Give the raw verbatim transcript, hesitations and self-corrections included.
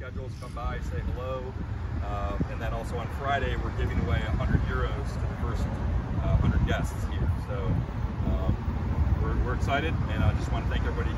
schedules, come by, say hello. Um, and then also on Friday, we're giving away one hundred euros to the first uh, one hundred guests here. So um, we're, we're excited, and I just want to thank everybody